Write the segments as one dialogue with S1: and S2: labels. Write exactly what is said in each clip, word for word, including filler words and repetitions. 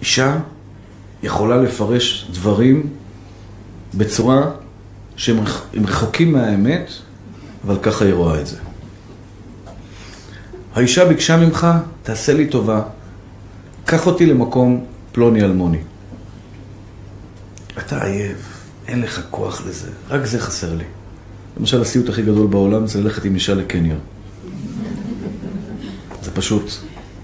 S1: אישה יכולה לפרש דברים בצורה שהם רחוקים מהאמת, אבל ככה היא רואה את זה. האישה ביקשה ממך, תעשה לי טובה, קח אותי למקום פלוני אלמוני. אתה עייב, אין לך כוח לזה, רק זה חסר לי. למשל, הסיוט הכי גדול בעולם זה ללכת עם אישה לקניון. זה פשוט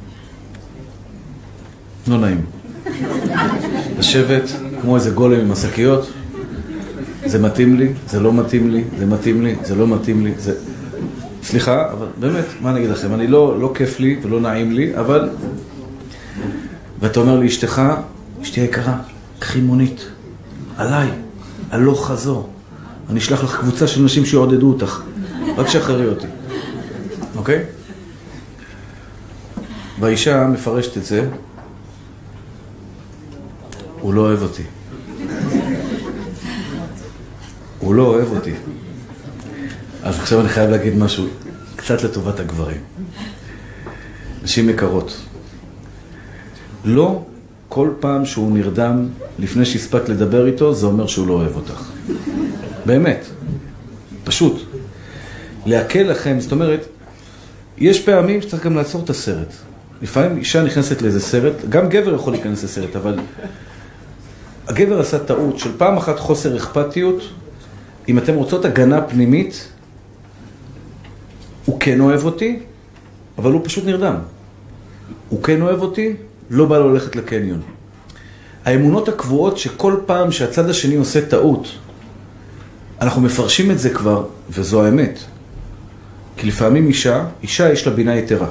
S1: לא נעים. לשבת כמו איזה גולם עם השקיות, זה מתאים לי, זה לא מתאים לי, זה מתאים לי, זה לא מתאים לי, זה... סליחה, אבל באמת, מה אני אגיד לכם? אני לא, לא כיף לי ולא נעים לי, אבל... ואתה אומר לי, אשתך, אשתי יקרה, קחי מונית, עליי, הלוך חזור. אני אשלח לך קבוצה של נשים שיעודדו אותך, רק שחררי אותי. אוקיי? והאישה מפרשת את זה, הוא לא אוהב אותי. הוא לא אוהב אותי. אז עכשיו אני חייב להגיד משהו קצת לטובת הגברים. נשים יקרות. לא כל פעם שהוא נרדם לפני שהספק לדבר איתו, זה אומר שהוא לא אוהב אותך. באמת. פשוט. להקל לכם, זאת אומרת, יש פעמים שצריך גם לעצור את הסרט. לפעמים אישה נכנסת לאיזה סרט, גם גבר יכול להיכנס לסרט, אבל הגבר עשה טעות של פעם אחת חוסר אכפתיות. אם אתם רוצות הגנה פנימית, הוא כן אוהב אותי, אבל הוא פשוט נרדם. הוא כן אוהב אותי, לא בא לו ללכת לקניון. האמונות הקבועות שכל פעם שהצד השני עושה טעות, אנחנו מפרשים את זה כבר, וזו האמת. כי לפעמים אישה, אישה יש לה בינה יתרה.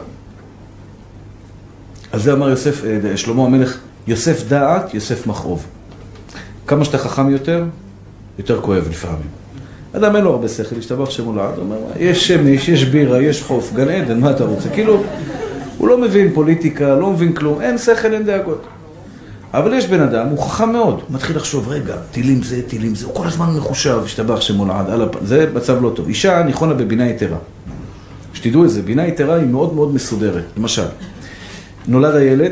S1: על זה אמר יוסף, שלמה המלך, יוסף דעת, יוסף מכאוב. כמה שאתה חכם יותר, יותר כואב לפעמים. אדם אין לו הרבה שכל, השתבח שמו לעד, הוא אומר, יש שמש, יש בירה, יש חוף, גן עדן, מה אתה רוצה? כאילו, הוא לא מבין פוליטיקה, לא מבין כלום, אין שכל, אין דאגות. אבל יש בן אדם, הוא חכם מאוד, הוא מתחיל לחשוב, רגע, טילים זה, טילים זה, הוא כל הזמן מחושב, השתבח שמו לעד, על הפ... זה מצב לא טוב. אישה נכונה בבינה יתרה. שתדעו את זה, בינה יתרה היא מאוד מאוד מסודרת. למשל, נולד הילד,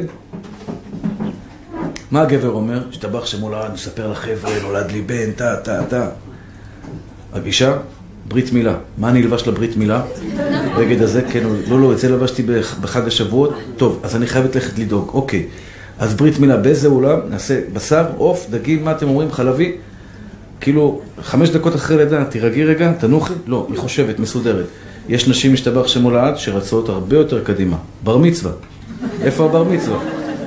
S1: מה הגבר אומר? השתבח שמו לעד, מספר לחבר'ה, נולד לי בן, תה, תה, תה. הגישה, ברית מילה. מה אני אלבש לברית מילה? בגד הזה, כן, לא, לא, את זה לבשתי בחג השבועות. טוב, אז אני חייבת ללכת לדאוג. אוקיי, אז ברית מילה, באיזה אולם? נעשה בשר, עוף, דגים, מה אתם אומרים? חלבי? כאילו, חמש דקות אחרי לידה, תירגעי רגע, תנוחי? לא, היא חושבת, מסודרת. יש נשים משתבח שמו לעד שרצות הרבה יותר קדימה. בר מצווה. איפה הבר מצווה?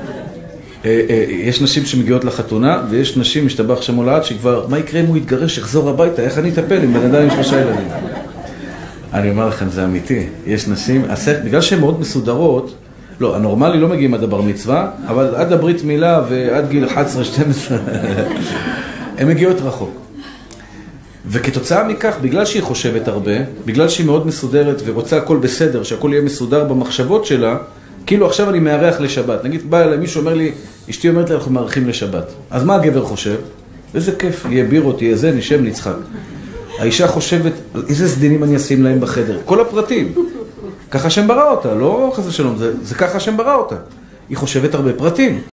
S1: יש נשים שמגיעות לחתונה, ויש נשים משתבח שמו לעד שכבר, מה יקרה אם הוא יתגרש, יחזור הביתה, איך אני אטפל עם בן אדם עם שלושה ילדים? אני אומר לכם, זה אמיתי. יש נשים, בגלל שהן מאוד מסודרות, לא, הנורמלי לא מגיעים עד הבר מצווה, אבל עד הברית מילה ועד גיל אחת עשרה שתים עשרה, הן מגיעות רחוק. וכתוצאה מכך, בגלל שהיא חושבת הרבה, בגלל שהיא מאוד מסודרת ורוצה הכל בסדר, שהכל יהיה מסודר במחשבות שלה, כאילו עכשיו אני מארח לשבת. נגיד, בא אליי מישהו אומר לי, אשתי אומרת לי, אנחנו מארחים לשבת. אז מה הגבר חושב? איזה כיף, יהיה בירות, יהיה זה, נשב, נצחק. האישה חושבת, איזה סדינים אני אשים להם בחדר? כל הפרטים. ככה שם ברא אותה, לא חס ושלום, זה, זה ככה שם ברא אותה. היא חושבת הרבה פרטים.